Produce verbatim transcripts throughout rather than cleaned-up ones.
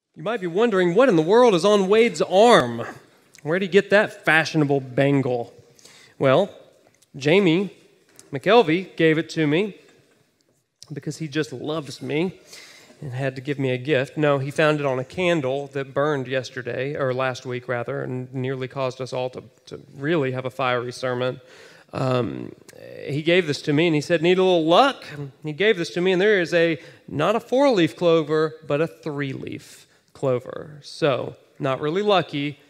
You might be wondering, what in the world is on Wade's arm? Where'd he get that fashionable bangle? Well, Jamie McKelvey gave it to me because he just loves me and had to give me a gift. No, he found it on a candle that burned yesterday, or last week rather, and nearly caused us all to, to really have a fiery sermon. Um, he gave this to me, and he said, need a little luck? He gave this to me, and there is a, not a four-leaf clover, but a three-leaf clover. So, not really lucky,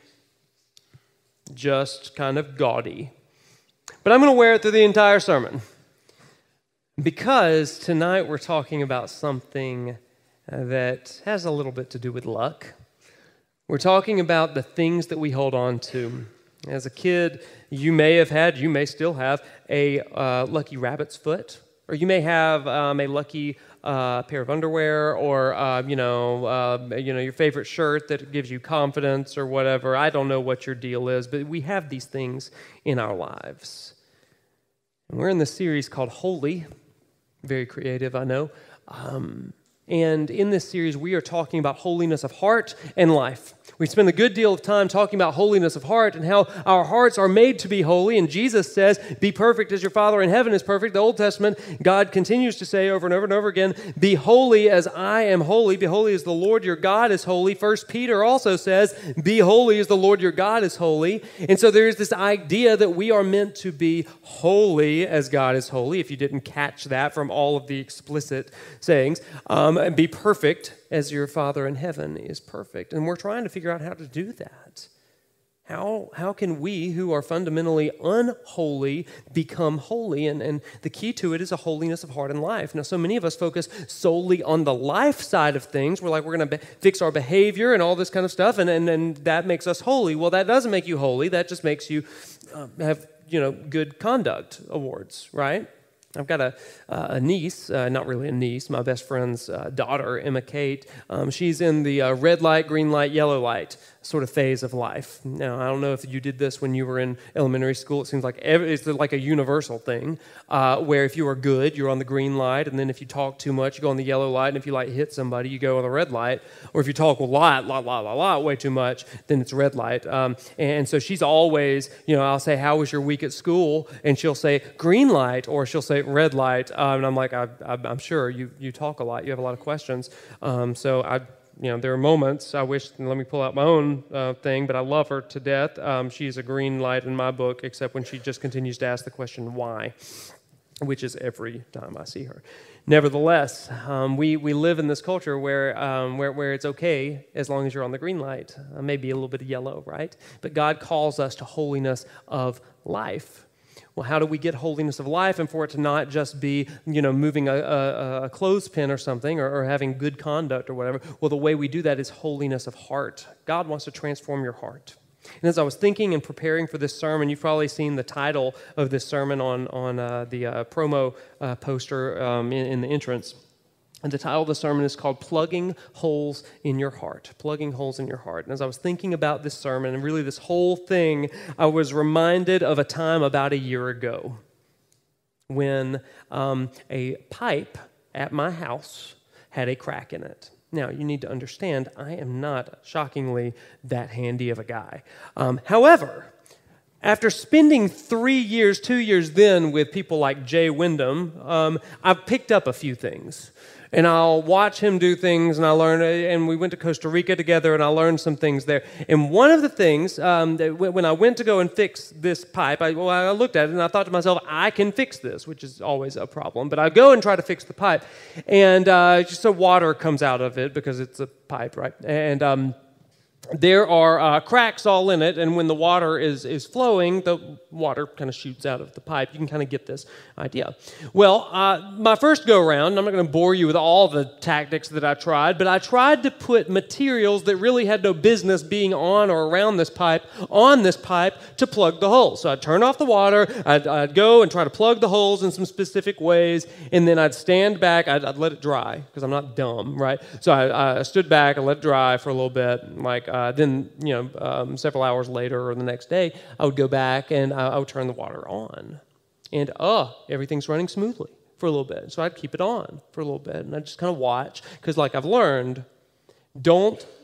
just kind of gaudy. But I'm going to wear it through the entire sermon, because tonight we're talking about something that has a little bit to do with luck. We're talking about the things that we hold on to. As a kid, you may have had, you may still have, a uh, lucky rabbit's foot, or you may have um, a lucky uh, pair of underwear, or uh, you know, uh, you know, your favorite shirt that gives you confidence, or whatever. I don't know what your deal is, but we have these things in our lives. And we're in this series called Holy. Very creative, I know. Um, and in this series, we are talking about holiness of heart and life. We spend a good deal of time talking about holiness of heart and how our hearts are made to be holy. And Jesus says, be perfect as your Father in heaven is perfect. The Old Testament, God continues to say over and over and over again, be holy as I am holy. Be holy as the Lord your God is holy. First Peter also says, be holy as the Lord your God is holy. And so there's this idea that we are meant to be holy as God is holy. If you didn't catch that from all of the explicit sayings, um, and be perfect as your Father in heaven is perfect. And we're trying to figure out how to do that. How, how can we, who are fundamentally unholy, become holy? And, and the key to it is a holiness of heart and life. Now, so many of us focus solely on the life side of things. We're like, we're going to be- fix our behavior and all this kind of stuff, and, and, and that makes us holy. Well, that doesn't make you holy. That just makes you uh, have, you know, good conduct awards, right? I've got a, uh, a niece, uh, not really a niece, my best friend's uh, daughter, Emma Kate. Um, she's in the uh, red light, green light, yellow light sort of phase of life. Now, I don't know if you did this when you were in elementary school. It seems like every, it's like a universal thing, uh, where if you are good, you're on the green light, and then if you talk too much, you go on the yellow light, and if you like hit somebody, you go on the red light, or if you talk a lot, lot, lot, lot, lot, way too much, then it's red light. Um, and so she's always, you know, I'll say, how was your week at school? And she'll say green light, or she'll say red light. Um, and I'm like, I, I, I'm sure you, you talk a lot. You have a lot of questions. Um, so I... You know, there are moments, I wish, let me pull out my own uh, thing, but I love her to death. Um, she's a green light in my book, except when she just continues to ask the question, why? Which is every time I see her. Nevertheless, um, we, we live in this culture where, um, where where it's okay as long as you're on the green light, uh, maybe a little bit of yellow, right? But God calls us to holiness of life. Well, how do we get holiness of life, and for it to not just be, you know, moving a, a, a clothespin or something, or, or having good conduct or whatever? Well, the way we do that is holiness of heart. God wants to transform your heart. And as I was thinking and preparing for this sermon, you've probably seen the title of this sermon on, on uh, the uh, promo uh, poster um, in, in the entrance. And the title of the sermon is called Plugging Holes in Your Heart. Plugging Holes in Your Heart. And as I was thinking about this sermon and really this whole thing, I was reminded of a time about a year ago when um, a pipe at my house had a crack in it. Now, you need to understand, I am not, shockingly, that handy of a guy. Um, however, after spending three years, two years then with people like Jay Wyndham, um, I've picked up a few things. And I'll watch him do things, and I learn. And we went to Costa Rica together, and I learned some things there. And one of the things, um, that when I went to go and fix this pipe, I, well, I looked at it, and I thought to myself, I can fix this, which is always a problem. But I go and try to fix the pipe, and uh, just so water comes out of it because it's a pipe, right? And um, there are uh, cracks all in it, and when the water is, is flowing, the water kind of shoots out of the pipe. You can kind of get this idea. Well, uh, my first go-around, I'm not going to bore you with all the tactics that I tried, but I tried to put materials that really had no business being on or around this pipe on this pipe to plug the holes. So I'd turn off the water, I'd, I'd go and try to plug the holes in some specific ways, and then I'd stand back, I'd, I'd let it dry, because I'm not dumb, right? So I, I stood back, I let it dry for a little bit, like, uh, then, you know, um, several hours later or the next day, I would go back and I, I would turn the water on. And, oh, everything's running smoothly for a little bit. So I'd keep it on for a little bit, and I'd just kind of watch, because like I've learned, don't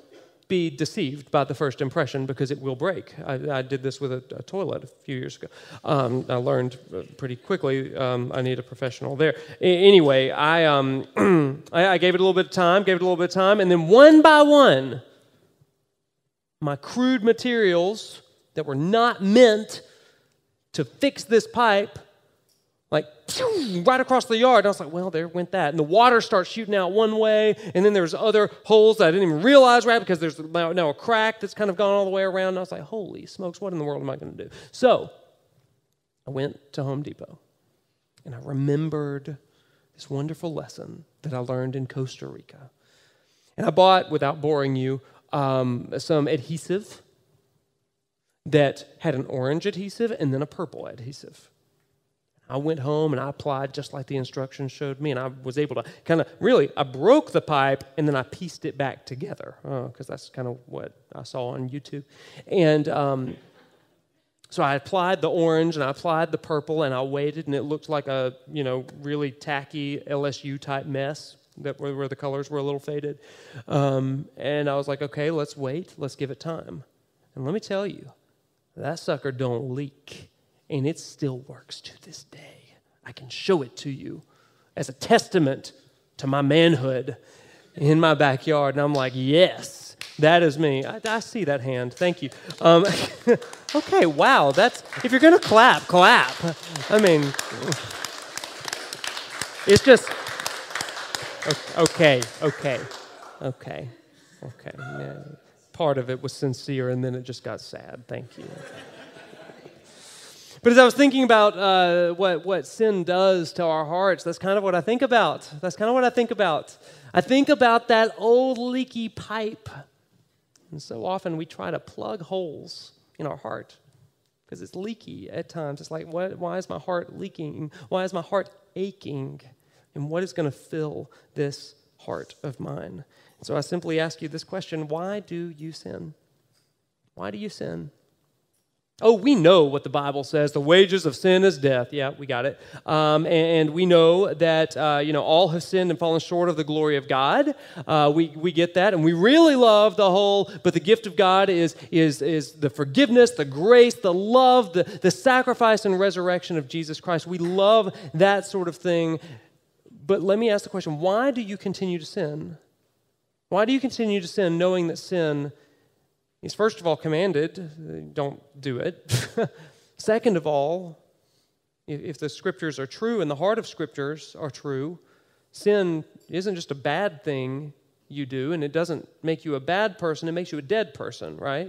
be deceived by the first impression because it will break. I, I did this with a, a toilet a few years ago. Um, I learned pretty quickly um, I need a professional there. A- anyway, I, um, I I gave it a little bit of time, gave it a little bit of time, and then one by one, my crude materials that were not meant to fix this pipe, like right across the yard. And I was like, well, there went that. And the water starts shooting out one way, and then there's other holes that I didn't even realize, right, because there's now, now a crack that's kind of gone all the way around. And I was like, holy smokes, what in the world am I going to do? So I went to Home Depot, and I remembered this wonderful lesson that I learned in Costa Rica. And I bought, without boring you, um, some adhesive that had an orange adhesive and then a purple adhesive. I went home and I applied just like the instructions showed me, and I was able to kind of, really, I broke the pipe and then I pieced it back together, because oh, that's kind of what I saw on YouTube. And um, so I applied the orange and I applied the purple, and I waited, and it looked like a, you know, really tacky L S U type mess that where, where the colors were a little faded. Um, and I was like, okay, let's wait, let's give it time. And let me tell you, that sucker don't leak. And it still works to this day. I can show it to you as a testament to my manhood in my backyard. And I'm like, yes, that is me. I, I see that hand. Thank you. Um, okay, wow. That's, if you're going to clap, clap. I mean, it's just, okay, okay, okay, okay. Yeah. Part of it was sincere, and then it just got sad. Thank you. But as I was thinking about uh, what, what sin does to our hearts, that's kind of what I think about. That's kind of what I think about. I think about that old leaky pipe. And so often we try to plug holes in our heart because it's leaky at times. It's like, what, why is my heart leaking? Why is my heart aching? And what is going to fill this heart of mine? And so I simply ask you this question: why do you sin? Why do you sin? Oh, we know what the Bible says. The wages of sin is death. Yeah, we got it. Um, and, and we know that, uh, you know, all have sinned and fallen short of the glory of God. Uh, we, we get that. And we really love the whole, but the gift of God is, is, is the forgiveness, the grace, the love, the, the sacrifice and resurrection of Jesus Christ. We love that sort of thing. But let me ask the question, why do you continue to sin? Why do you continue to sin knowing that sin is, first of all, commanded? Don't do it. Second of all, if the scriptures are true and the heart of scriptures are true, sin isn't just a bad thing you do, and it doesn't make you a bad person, it makes you a dead person, right?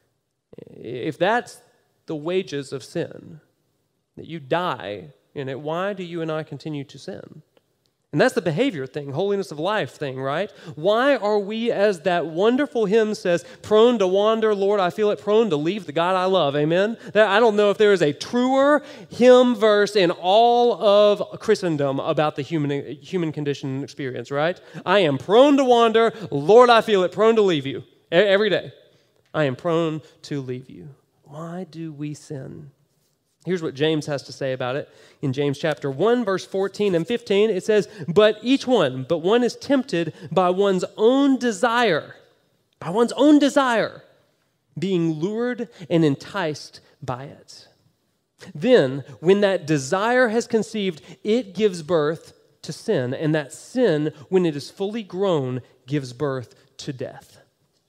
If that's the wages of sin, that you die in it, why do you and I continue to sin? And that's the behavior thing, holiness of life thing, right? Why are we, as that wonderful hymn says, prone to wander, Lord, I feel it, prone to leave the God I love, amen? That, I don't know if there is a truer hymn verse in all of Christendom about the human, human condition and experience, right? I am prone to wander, Lord, I feel it, prone to leave you. Every day, I am prone to leave you. Why do we sin? Here's what James has to say about it. In James chapter one, verse fourteen and fifteen, it says, but each one, but one is tempted by one's own desire, by one's own desire, being lured and enticed by it. Then, when that desire has conceived, it gives birth to sin, and that sin, when it is fully grown, gives birth to death.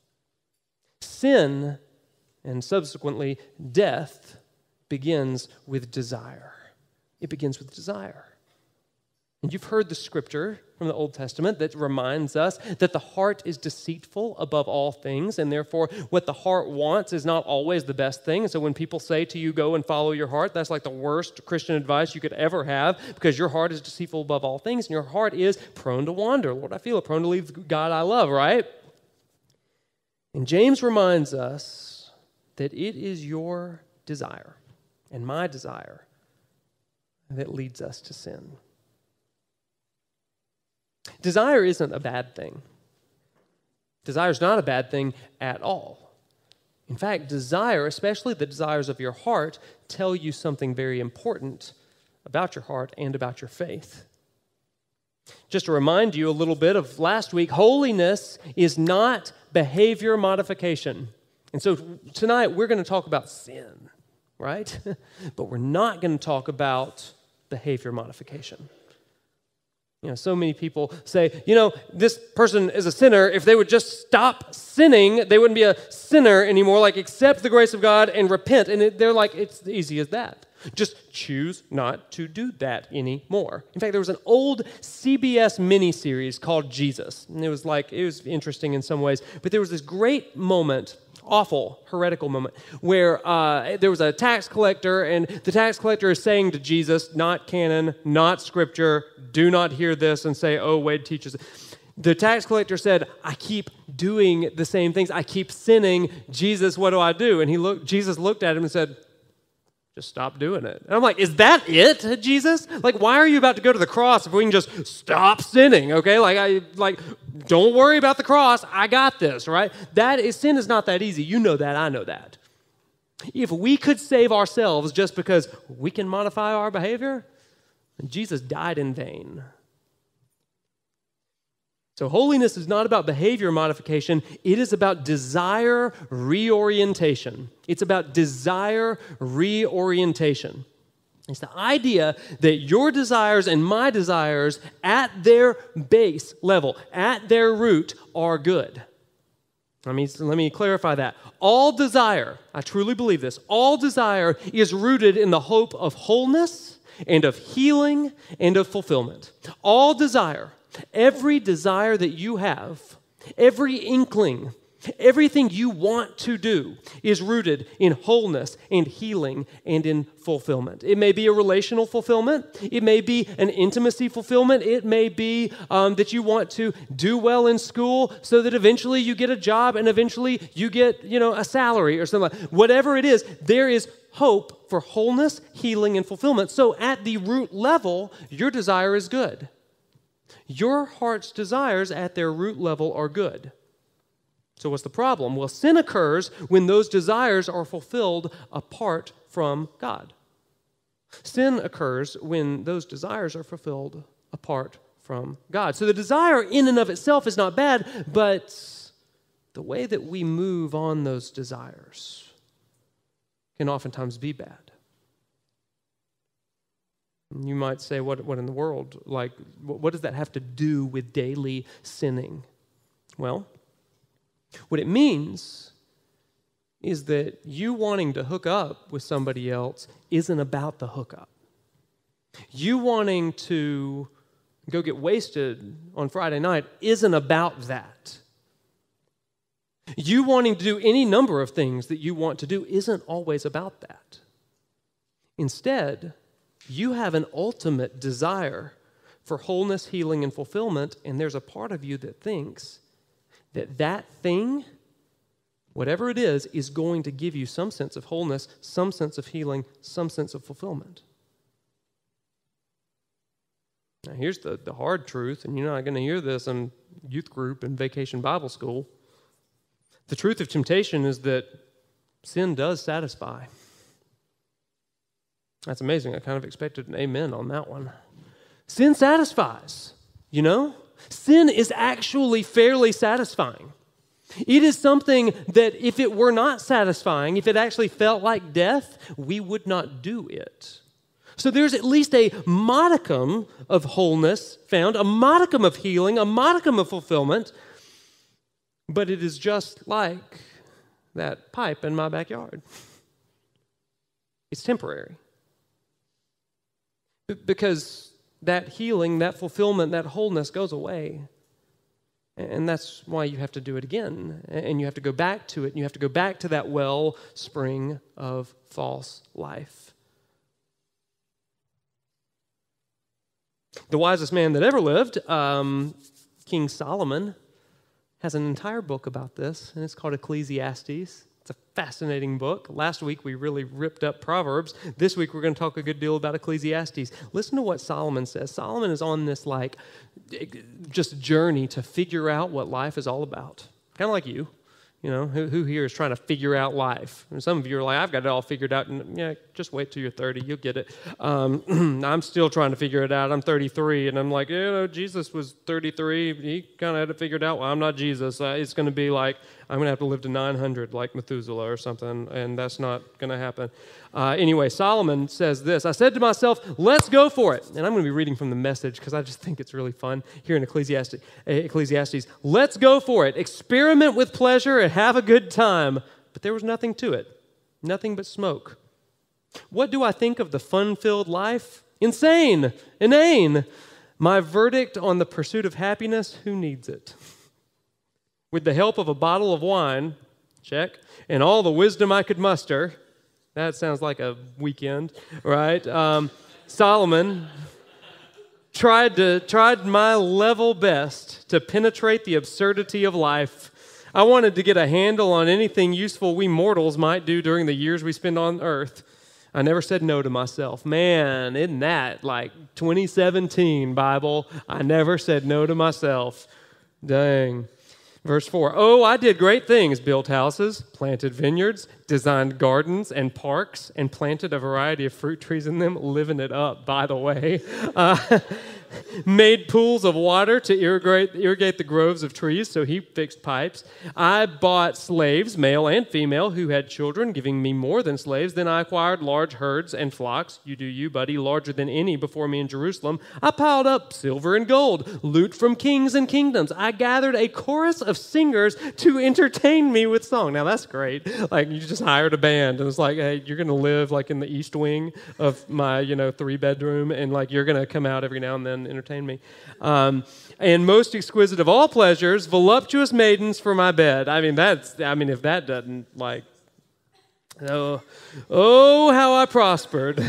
Sin, and subsequently death, begins with desire. It begins with desire. And you've heard the scripture from the Old Testament that reminds us that the heart is deceitful above all things, and therefore what the heart wants is not always the best thing. And so when people say to you, go and follow your heart, that's like the worst Christian advice you could ever have, because your heart is deceitful above all things, and your heart is prone to wander. Lord, I feel it, prone to leave the God I love, right? And James reminds us that it is your desire and my desire that leads us to sin. Desire isn't a bad thing. Desire is not a bad thing at all. In fact, desire, especially the desires of your heart, tell you something very important about your heart and about your faith. Just to remind you a little bit of last week, holiness is not behavior modification. And so tonight we're going to talk about sin, right? But we're not going to talk about behavior modification. You know, so many people say, you know, this person is a sinner. If they would just stop sinning, they wouldn't be a sinner anymore. Like, accept the grace of God and repent. And it, they're like, it's as easy as that. Just choose not to do that anymore. In fact, there was an old C B S miniseries called Jesus. And it was like, it was interesting in some ways. But there was this great moment, awful, heretical moment, where uh, there was a tax collector, and the tax collector is saying to Jesus, not canon, not scripture, do not hear this and say, oh, Wade teaches it. The tax collector said, I keep doing the same things. I keep sinning. Jesus, what do I do? And he looked. Jesus looked at him and said, just stop doing it. And I'm like, is that it, Jesus? Like, why are you about to go to the cross if we can just stop sinning, okay? Like, I like, don't worry about the cross. I got this, right? That is, sin is not that easy. You know that. I know that. If we could save ourselves just because we can modify our behavior, Jesus died in vain. So holiness is not about behavior modification. It is about desire reorientation. It's about desire reorientation. It's the idea that your desires and my desires at their base level, at their root, are good. Let me, let me clarify that. All desire, I truly believe this, all desire is rooted in the hope of wholeness and of healing and of fulfillment. All desire, every desire that you have, every inkling, everything you want to do is rooted in wholeness and healing and in fulfillment. It may be a relational fulfillment. It may be an intimacy fulfillment. It may be um, that you want to do well in school so that eventually you get a job and eventually you get, you know, a salary or something. Whatever it is, there is hope for wholeness, healing, and fulfillment. So at the root level, your desire is good. Your heart's desires at their root level are good. So what's the problem? Well, sin occurs when those desires are fulfilled apart from God. Sin occurs when those desires are fulfilled apart from God. So the desire in and of itself is not bad, but the way that we move on those desires can oftentimes be bad. You might say, what, what in the world? Like, what does that have to do with daily sinning? Well, what it means is that you wanting to hook up with somebody else isn't about the hookup. You wanting to go get wasted on Friday night isn't about that. You wanting to do any number of things that you want to do isn't always about that. Instead, you have an ultimate desire for wholeness, healing, and fulfillment, and there's a part of you that thinks that that thing, whatever it is, is going to give you some sense of wholeness, some sense of healing, some sense of fulfillment. Now, here's the, the hard truth, and you're not going to hear this in youth group and vacation Bible school. The truth of temptation is that sin does satisfy. That's amazing. I kind of expected an amen on that one. Sin satisfies, you know? Sin is actually fairly satisfying. It is something that if it were not satisfying, if it actually felt like death, we would not do it. So there's at least a modicum of wholeness found, a modicum of healing, a modicum of fulfillment, but it is just like that pipe in my backyard. It's temporary. Because that healing, that fulfillment, that wholeness goes away. And that's why you have to do it again. And you have to go back to it. And you have to go back to that wellspring of false life. The wisest man that ever lived, um, King Solomon, has an entire book about this, and it's called Ecclesiastes. It's a fascinating book. Last week we really ripped up Proverbs. This week we're going to talk a good deal about Ecclesiastes. Listen to what Solomon says. Solomon is on this like just journey to figure out what life is all about. Kind of like you. You know, who, who here is trying to figure out life? And some of you are like, I've got it all figured out. And yeah, just wait till you're thirty. You'll get it. Um, I'm still trying to figure it out. I'm thirty-three. And I'm like, you know, Jesus was thirty-three. He kind of had it figured out. Well, I'm not Jesus. Uh, it's going to be like, I'm going to have to live to nine hundred like Methuselah or something. And that's not going to happen. Uh, anyway, Solomon says this. I said to myself, let's go for it. And I'm going to be reading from the Message because I just think it's really fun here in Ecclesiastes. Ecclesiastes. Let's go for it. Experiment with pleasure and have a good time. But there was nothing to it. Nothing but smoke. What do I think of the fun-filled life? Insane. Inane. My verdict on the pursuit of happiness, who needs it? With the help of a bottle of wine, check, and all the wisdom I could muster, that sounds like a weekend, right? Um, Solomon tried to tried my level best to penetrate the absurdity of life. I wanted to get a handle on anything useful we mortals might do during the years we spend on earth. I never said no to myself. Man, isn't that like twenty seventeen, Bible? I never said no to myself. Dang. Verse four, oh, I did great things, built houses, planted vineyards, designed gardens and parks, and planted a variety of fruit trees in them, living it up, by the way. Uh, made pools of water to irrigate, irrigate the groves of trees, so he fixed pipes. I bought slaves, male and female, who had children, giving me more than slaves. Then I acquired large herds and flocks. You do you, buddy, larger than any before me in Jerusalem. I piled up silver and gold, loot from kings and kingdoms. I gathered a chorus of singers to entertain me with song. Now, that's great. Like, you just hired a band, and it's like, hey, you're going to live, like, in the east wing of my, you know, three-bedroom, and, like, you're going to come out every now and then and entertain me. Um, and most exquisite of all pleasures, voluptuous maidens for my bed. I mean, that's, I mean, if that doesn't, like, oh, oh how I prospered.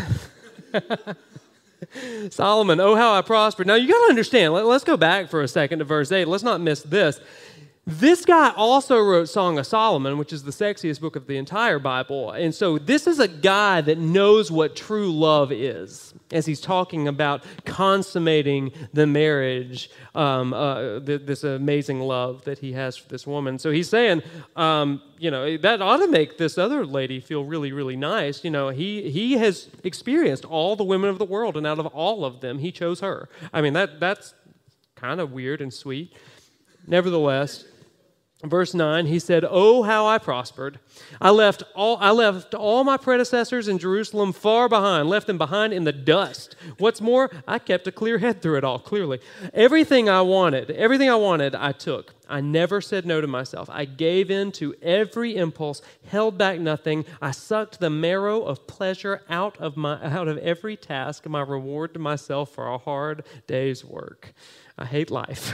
Solomon, oh, how I prospered. Now, you got to understand, let, let's go back for a second to verse eight. Let's not miss this. This guy also wrote Song of Solomon, which is the sexiest book of the entire Bible. And so this is a guy that knows what true love is as he's talking about consummating the marriage, um, uh, th- this amazing love that he has for this woman. So he's saying, um, you know, that ought to make this other lady feel really, really nice. You know, he he has experienced all the women of the world, and out of all of them, he chose her. I mean, that that's kind of weird and sweet. Nevertheless, verse nine, he said, oh, how I prospered. I left all I left all my predecessors in Jerusalem far behind, left them behind in the dust. What's more, I kept a clear head through it all, clearly. Everything I wanted, everything I wanted, I took. I never said no to myself. I gave in to every impulse, held back nothing. I sucked the marrow of pleasure out of my out of every task, my reward to myself for a hard day's work. I hate life.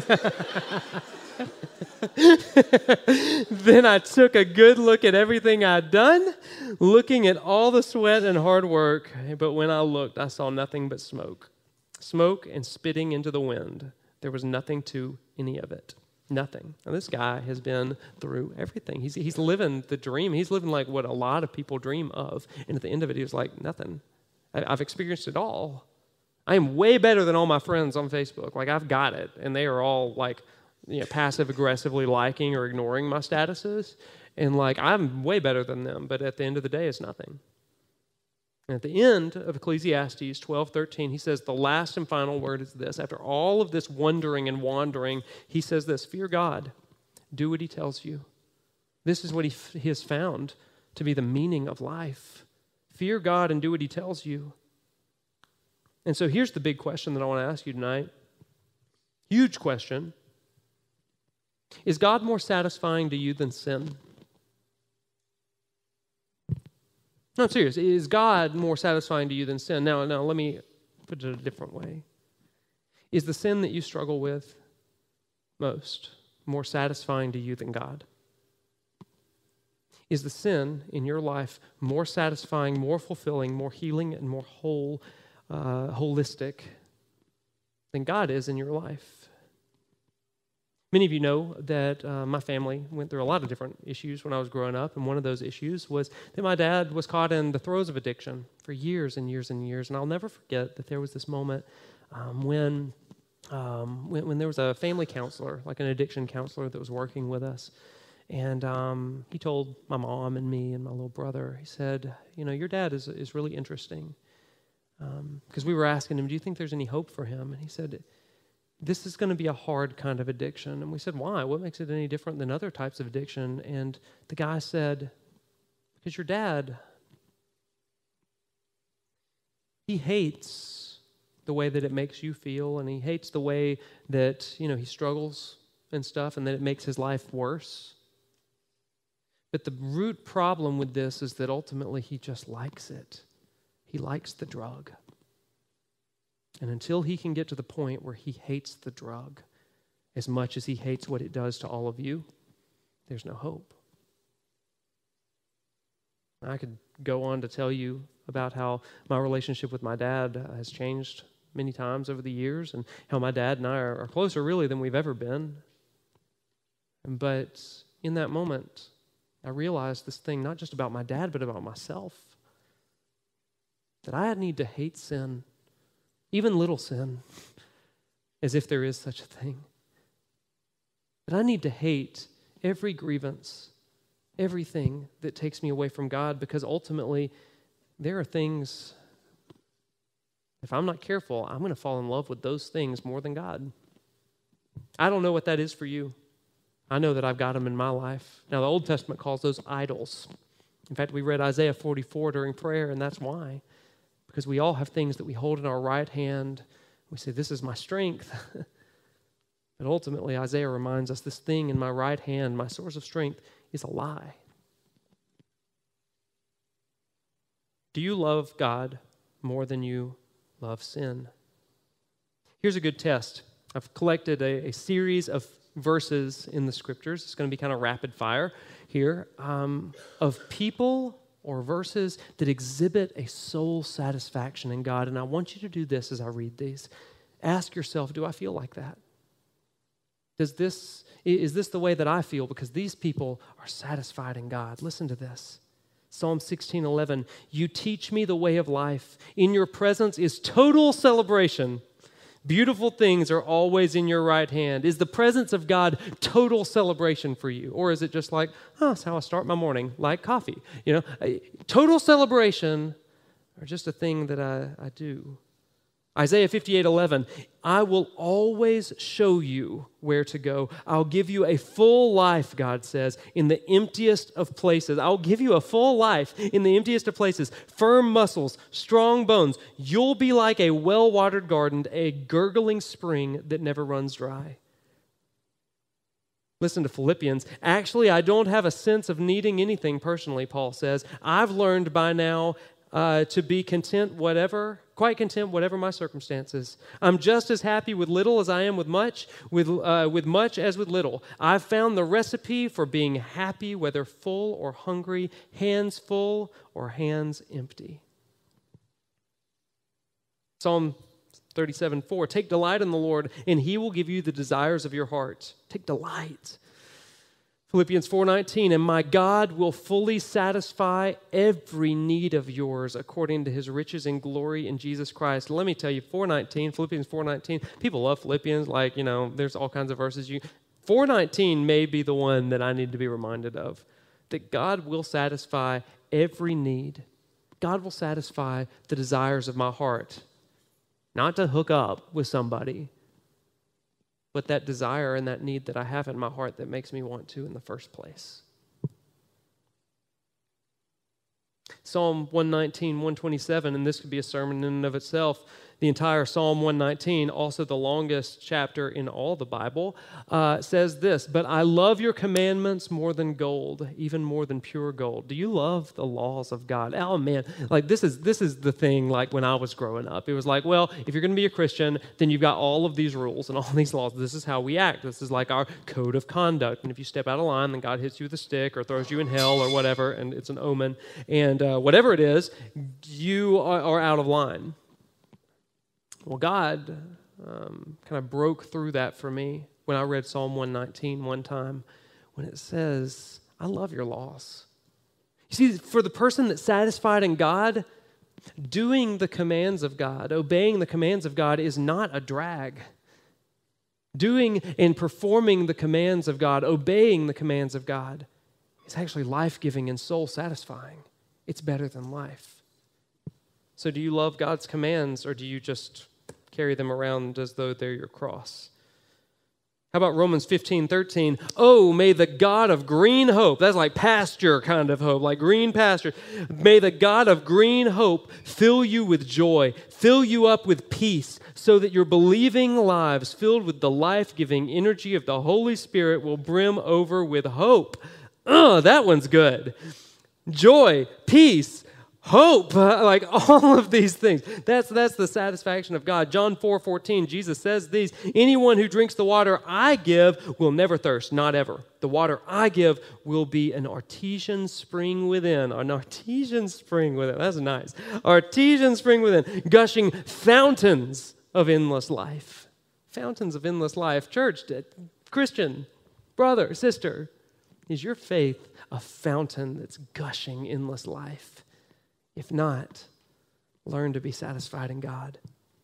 Then I took a good look at everything I'd done, looking at all the sweat and hard work. But when I looked, I saw nothing but smoke. Smoke and spitting into the wind. There was nothing to any of it. Nothing. Now, this guy has been through everything. He's, he's living the dream. He's living like what a lot of people dream of. And at the end of it, he was like, nothing. I, I've experienced it all. I am way better than all my friends on Facebook. Like, I've got it. And they are all, like, you know, passive-aggressively liking or ignoring my statuses. And, like, I'm way better than them. But at the end of the day, it's nothing. And at the end of Ecclesiastes twelve thirteen, he says the last and final word is this. After all of this wondering and wandering, he says this, fear God. Do what he tells you. This is what he, f- he has found to be the meaning of life. Fear God and do what he tells you. And so here's the big question that I want to ask you tonight. Huge question. Is God more satisfying to you than sin? No, I'm serious. Is God more satisfying to you than sin? Now, now, let me put it a different way. Is the sin that you struggle with most more satisfying to you than God? Is the sin in your life more satisfying, more fulfilling, more healing, and more whole, uh, holistic than God is in your life? Many of you know that uh, my family went through a lot of different issues when I was growing up, and one of those issues was that my dad was caught in the throes of addiction for years and years and years, and I'll never forget that there was this moment um, when, um, when when there was a family counselor, like an addiction counselor that was working with us, And um, he told my mom and me and my little brother, he said, you know, your dad is is really interesting. Because um, we were asking him, do you think there's any hope for him? And he said, this is going to be a hard kind of addiction. And we said, why? What makes it any different than other types of addiction? And the guy said, because your dad, he hates the way that it makes you feel, and he hates the way that, you know, he struggles and stuff, and that it makes his life worse. But the root problem with this is that ultimately he just likes it. He likes the drug. And until he can get to the point where he hates the drug as much as he hates what it does to all of you, there's no hope. I could go on to tell you about how my relationship with my dad has changed many times over the years, and how my dad and I are, are closer really than we've ever been. But in that moment, I realized this thing, not just about my dad, but about myself. That I need to hate sin, even little sin, as if there is such a thing. That I need to hate every grievance, everything that takes me away from God, because ultimately there are things, if I'm not careful, I'm going to fall in love with those things more than God. I don't know what that is for you. I know that I've got them in my life. Now, the Old Testament calls those idols. In fact, we read Isaiah forty-four during prayer, and that's why. Because we all have things that we hold in our right hand. We say, this is my strength. But ultimately, Isaiah reminds us, this thing in my right hand, my source of strength, is a lie. Do you love God more than you love sin? Here's a good test. I've collected a, a series of verses in the scriptures. It's going to be kind of rapid fire here, um, of people or verses that exhibit a soul satisfaction in God. And I want you to do this as I read these. Ask yourself, do I feel like that? Does this, is this the way that I feel? Because these people are satisfied in God. Listen to this. Psalm sixteen eleven, you teach me the way of life. In your presence is total celebration. Beautiful things are always in your right hand. Is the presence of God total celebration for you? Or is it just like, oh, that's how I start my morning, like coffee? You know, total celebration, or just a thing that I, I do? Isaiah fifty-eight eleven, I will always show you where to go. I'll give you a full life, God says, in the emptiest of places. I'll give you a full life in the emptiest of places. Firm muscles, strong bones. You'll be like a well-watered garden, a gurgling spring that never runs dry. Listen to Philippians. Actually, I don't have a sense of needing anything personally, Paul says. I've learned by now uh, to be content whatever, quite content whatever my circumstances. I'm just as happy with little as I am with much, with, uh, with much as with little. I've found the recipe for being happy, whether full or hungry, hands full or hands empty. Psalm thirty-seven four, take delight in the Lord, and he will give you the desires of your heart. Take delight. Philippians four nineteen, and my God will fully satisfy every need of yours according to his riches and glory in Jesus Christ. Let me tell you, four nineteen, Philippians four nineteen, people love Philippians, like, you know, there's all kinds of verses. You, four nineteen may be the one that I need to be reminded of, that God will satisfy every need. God will satisfy the desires of my heart. Not to hook up with somebody, but that desire and that need that I have in my heart that makes me want to in the first place. Psalm one nineteen, one twenty-seven, and this could be a sermon in and of itself. The entire Psalm one nineteen, also the longest chapter in all the Bible, uh, says this, but I love your commandments more than gold, even more than pure gold. Do you love the laws of God? Oh man, like this is this is the thing like when I was growing up. It was like, well, if you're going to be a Christian, then you've got all of these rules and all these laws. This is how we act. This is like our code of conduct. And if you step out of line, then God hits you with a stick or throws you in hell or whatever, and it's an omen. And uh, whatever it is, you are, are out of line. Well, God um, kind of broke through that for me when I read Psalm one nineteen one time, when it says, I love your laws. You see, for the person that's satisfied in God, doing the commands of God, obeying the commands of God is not a drag. Doing and performing the commands of God, obeying the commands of God, is actually life-giving and soul-satisfying. It's better than life. So do you love God's commands, or do you just carry them around as though they're your cross? How about Romans fifteen thirteen? Oh, may the God of green hope, that's like pasture kind of hope, like green pasture. May the God of green hope fill you with joy, fill you up with peace, so that your believing lives filled with the life-giving energy of the Holy Spirit will brim over with hope. Oh, that one's good. Joy, peace, hope, like all of these things. That's, that's the satisfaction of God. John four fourteen, Jesus says these, anyone who drinks the water I give will never thirst, not ever. The water I give will be an artesian spring within. An artesian spring within. That's nice. Artesian spring within, gushing fountains of endless life. Fountains of endless life. Church, Christian, brother, sister, is your faith a fountain that's gushing endless life? If not, learn to be satisfied in God.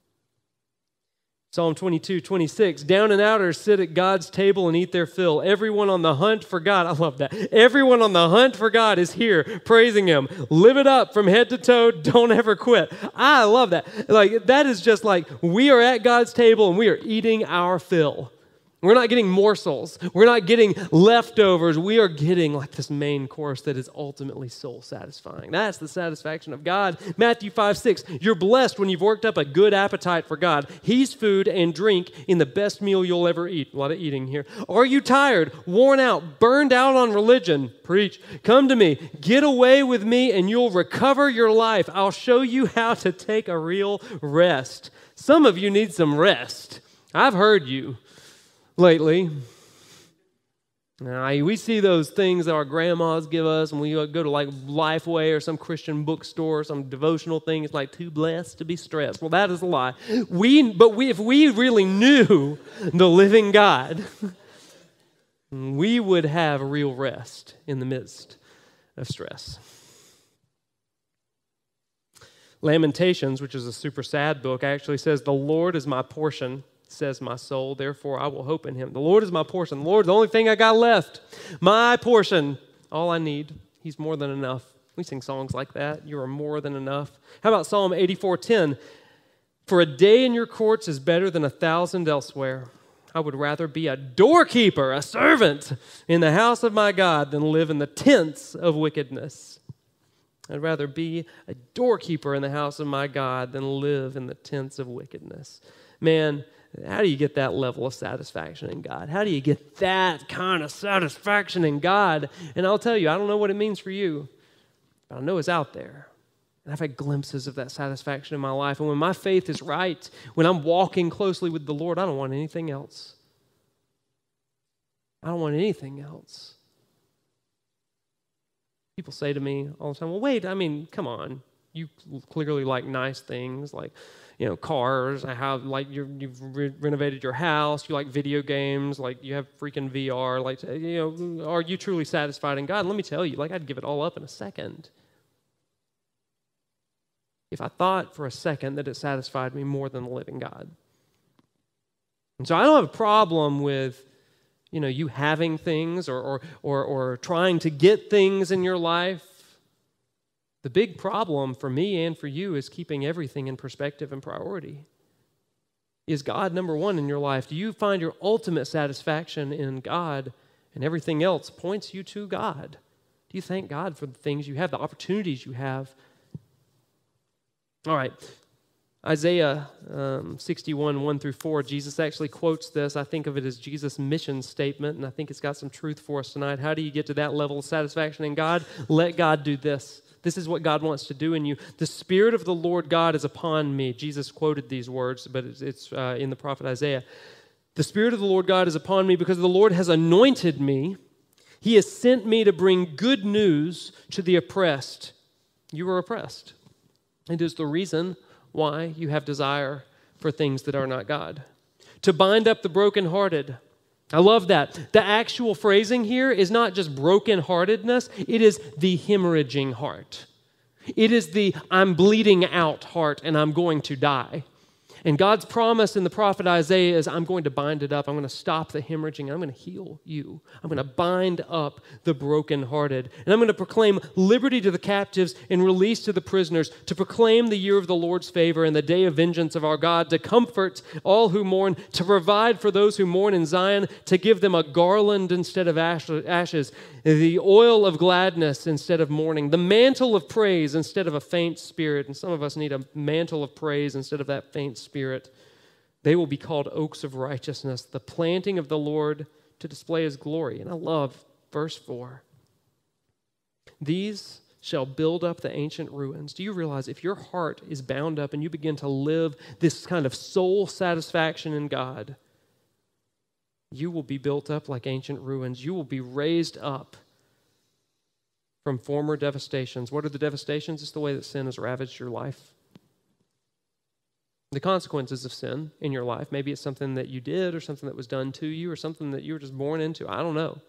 Psalm twenty-two, twenty-six, down and outers sit at God's table and eat their fill. Everyone on the hunt for God, I love that. Everyone on the hunt for God is here praising Him. Live it up from head to toe. Don't ever quit. I love that. Like, that is just like we are at God's table and we are eating our fill. We're not getting morsels. We're not getting leftovers. We are getting like this main course that is ultimately soul satisfying. That's the satisfaction of God. Matthew five, six, you're blessed when you've worked up a good appetite for God. He's food and drink in the best meal you'll ever eat. A lot of eating here. Are you tired, worn out, burned out on religion? Preach. Come to me. Get away with me and you'll recover your life. I'll show you how to take a real rest. Some of you need some rest. I've heard you lately. Now, we see those things that our grandmas give us, and we go to like Lifeway or some Christian bookstore, some devotional thing. It's like too blessed to be stressed. Well, that is a lie. We, but we, if we really knew the living God, we would have real rest in the midst of stress. Lamentations, which is a super sad book, actually says, "The Lord is my portion, says my soul, therefore I will hope in Him." The Lord is my portion. The Lord is the only thing I got left. My portion, all I need. He's more than enough. We sing songs like that. You are more than enough. How about Psalm eighty-four ten? For a day in your courts is better than a thousand elsewhere. I would rather be a doorkeeper, a servant in the house of my God than live in the tents of wickedness. I'd rather be a doorkeeper in the house of my God than live in the tents of wickedness. Man, how do you get that level of satisfaction in God? How do you get that kind of satisfaction in God? And I'll tell you, I don't know what it means for you, but I know it's out there. And I've had glimpses of that satisfaction in my life. And when my faith is right, when I'm walking closely with the Lord, I don't want anything else. I don't want anything else. People say to me all the time, well, wait, I mean, come on. You clearly like nice things, like, you know, cars. I have, like, you're, you've re- renovated your house. You like video games. Like, you have freaking V R. Like, you know, are you truly satisfied in God? And let me tell you, like, I'd give it all up in a second. If I thought for a second that it satisfied me more than the living God. And so I don't have a problem with, you know, you having things or or or, or trying to get things in your life. The big problem for me and for you is keeping everything in perspective and priority. Is God number one in your life? Do you find your ultimate satisfaction in God, and everything else points you to God? Do you thank God for the things you have, the opportunities you have? All right, Isaiah um, sixty-one, one through four, Jesus actually quotes this. I think of it as Jesus' mission statement, and I think it's got some truth for us tonight. How do you get to that level of satisfaction in God? Let God do this. This is what God wants to do in you. The Spirit of the Lord God is upon me. Jesus quoted these words, but it's, it's uh, in the prophet Isaiah. The Spirit of the Lord God is upon me because the Lord has anointed me. He has sent me to bring good news to the oppressed. You are oppressed. It is the reason why you have desire for things that are not God. To bind up the brokenhearted. I love that. The actual phrasing here is not just brokenheartedness, it is the hemorrhaging heart. It is the I'm bleeding out heart and I'm going to die. And God's promise in the prophet Isaiah is, I'm going to bind it up. I'm going to stop the hemorrhaging. I'm going to heal you. I'm going to bind up the brokenhearted. And I'm going to proclaim liberty to the captives and release to the prisoners, to proclaim the year of the Lord's favor and the day of vengeance of our God, to comfort all who mourn, to provide for those who mourn in Zion, to give them a garland instead of ashes, the oil of gladness instead of mourning, the mantle of praise instead of a faint spirit. And some of us need a mantle of praise instead of that faint spirit. They will be called oaks of righteousness, the planting of the Lord to display his glory. And I love verse four. These shall build up the ancient ruins. Do you realize if your heart is bound up and you begin to live this kind of soul satisfaction in God, you will be built up like ancient ruins. You will be raised up from former devastations. What are the devastations? It's the way that sin has ravaged your life. The consequences of sin in your life. Maybe it's something that you did or something that was done to you or something that you were just born into. I don't know.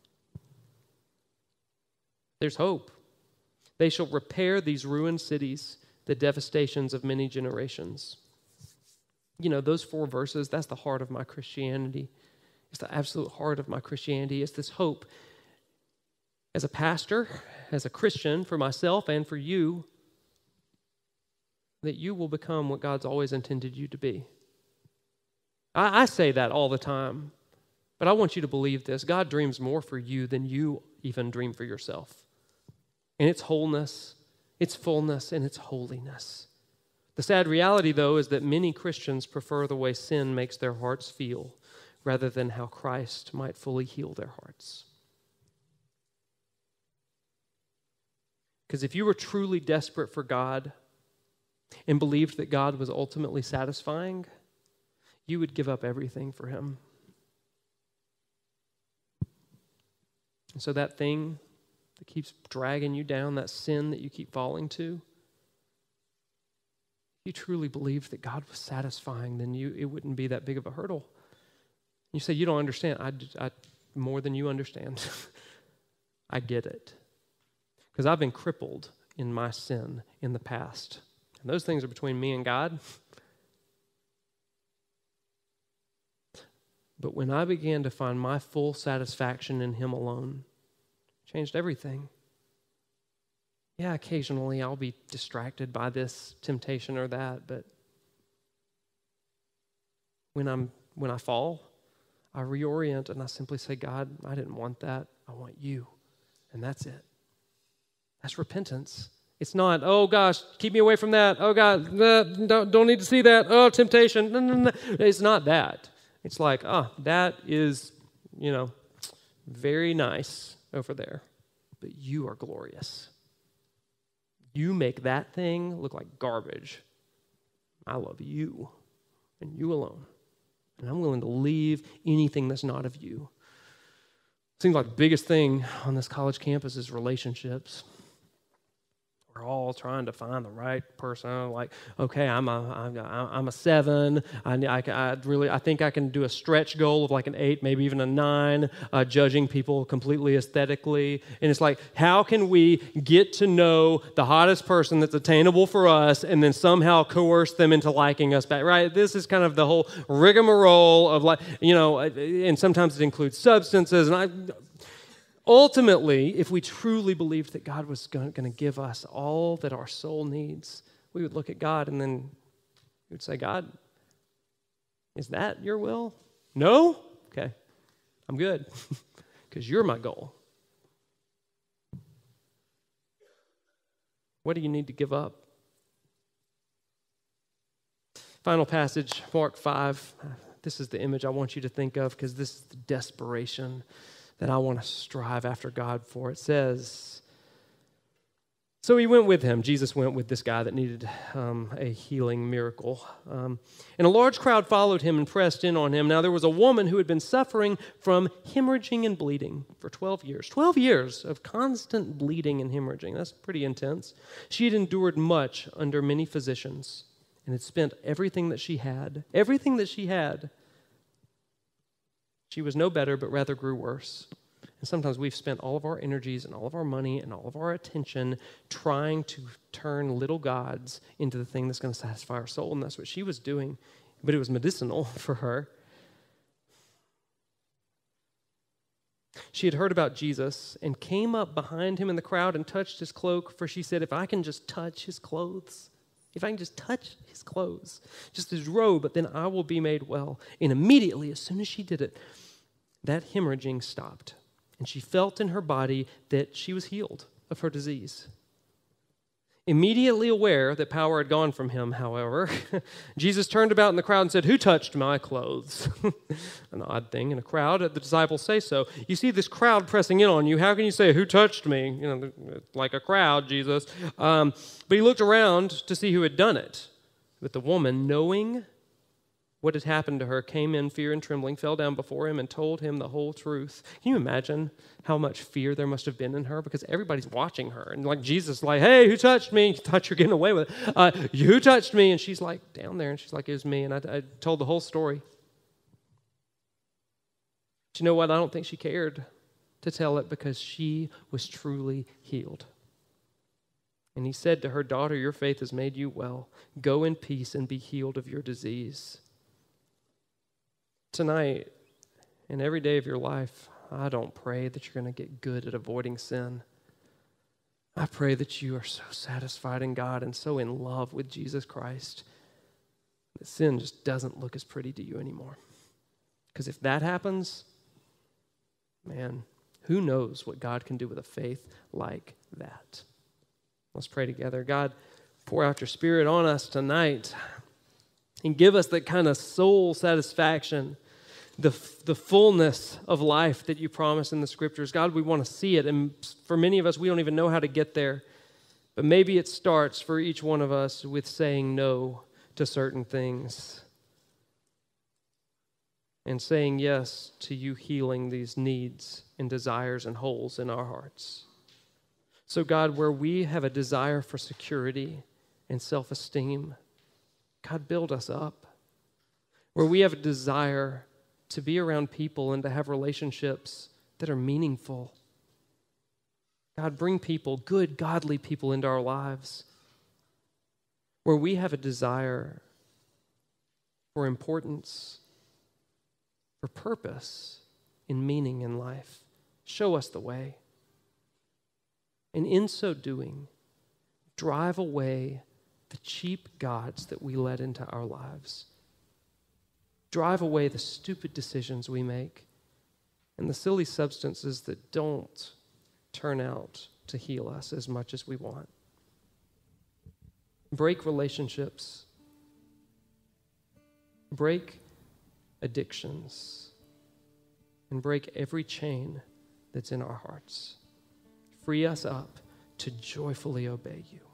There's hope. They shall repair these ruined cities, the devastations of many generations. You know, those four verses, that's the heart of my Christianity. It's the absolute heart of my Christianity. It's this hope. As a pastor, as a Christian, for myself and for you, that you will become what God's always intended you to be. I, I say that all the time, but I want you to believe this. God dreams more for you than you even dream for yourself. And it's wholeness, it's fullness, and it's holiness. The sad reality, though, is that many Christians prefer the way sin makes their hearts feel rather than how Christ might fully heal their hearts. Because if you were truly desperate for God and believed that God was ultimately satisfying, you would give up everything for him. And so that thing that keeps dragging you down, that sin that you keep falling to, if you truly believed that God was satisfying, then you it wouldn't be that big of a hurdle. You say, you don't understand. I, I more than you understand. I get it. Because I've been crippled in my sin in the past. And those things are between me and God. But when I began to find my full satisfaction in him alone, it changed everything. Yeah, occasionally I'll be distracted by this temptation or that, but when I'm when I fall, I reorient and I simply say, God, I didn't want that. I want you. And that's it. That's repentance. It's not, oh gosh, keep me away from that. Oh God, uh, don't, don't need to see that. Oh, temptation. No, no, no. It's not that. It's like, oh, that is, you know, very nice over there. But you are glorious. You make that thing look like garbage. I love you and you alone. And I'm willing to leave anything that's not of you. Seems like the biggest thing on this college campus is relationships. We're all trying to find the right person. I'm like, okay, I'm a, I'm a, I'm a seven. I, I, I really, I think I can do a stretch goal of like an eight, maybe even a nine, uh, judging people completely aesthetically. And it's like, how can we get to know the hottest person that's attainable for us and then somehow coerce them into liking us back, right? This is kind of the whole rigmarole of like, you know, and sometimes it includes substances. And I... Ultimately, if we truly believed that God was going to give us all that our soul needs, we would look at God and then we would say, God, is that your will? No? Okay, I'm good because you're my goal. What do you need to give up? Final passage, Mark five. This is the image I want you to think of because this is the desperation that I want to strive after God for. It says, so he went with him. Jesus went with this guy that needed um, a healing miracle. Um, and a large crowd followed him and pressed in on him. Now there was a woman who had been suffering from hemorrhaging and bleeding for twelve years. twelve years of constant bleeding and hemorrhaging. That's pretty intense. She had endured much under many physicians and had spent everything that she had, everything that she had. She was no better, but rather grew worse. And sometimes we've spent all of our energies and all of our money and all of our attention trying to turn little gods into the thing that's going to satisfy our soul. And that's what she was doing. But it was medicinal for her. She had heard about Jesus and came up behind him in the crowd and touched his cloak, for she said, if I can just touch his clothes, if I can just touch his clothes, just his robe, then I will be made well. And immediately, as soon as she did it, that hemorrhaging stopped. And she felt in her body that she was healed of her disease. Immediately aware that power had gone from him, however, Jesus turned about in the crowd and said, who touched my clothes? An odd thing in a crowd. The disciples say so. You see this crowd pressing in on you. How can you say, who touched me? You know, like a crowd, Jesus. Um, but he looked around to see who had done it. But the woman, knowing what had happened to her, came in fear and trembling, fell down before him and told him the whole truth. Can you imagine how much fear there must have been in her? Because everybody's watching her. And like Jesus like, hey, who touched me? You thought you're getting away with it. Uh, who touched me? And she's like down there and she's like, it was me. And I, I told the whole story. But you know what? I don't think she cared to tell it because she was truly healed. And he said to her, daughter, your faith has made you well. Go in peace and be healed of your disease. Tonight, and every day of your life, I don't pray that you're going to get good at avoiding sin. I pray that you are so satisfied in God and so in love with Jesus Christ that sin just doesn't look as pretty to you anymore. Because if that happens, man, who knows what God can do with a faith like that? Let's pray together. God, pour out your Spirit on us tonight and give us that kind of soul satisfaction, the, the fullness of life that you promise in the Scriptures. God, we want to see it, and for many of us, we don't even know how to get there. But maybe it starts for each one of us with saying no to certain things and saying yes to you healing these needs and desires and holes in our hearts. So God, where we have a desire for security and self-esteem, God, build us up. Where we have a desire to be around people and to have relationships that are meaningful, God, bring people, good, godly people into our lives. Where we have a desire for importance, for purpose, and meaning in life, show us the way. And in so doing, drive away the cheap gods that we let into our lives. Drive away the stupid decisions we make and the silly substances that don't turn out to heal us as much as we want. Break relationships. Break addictions. And break every chain that's in our hearts. Free us up to joyfully obey you.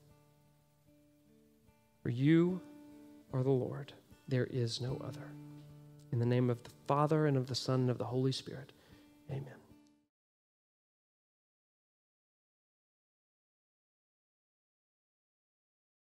For you are the Lord. There is no other. In the name of the Father, and of the Son, and of the Holy Spirit, amen.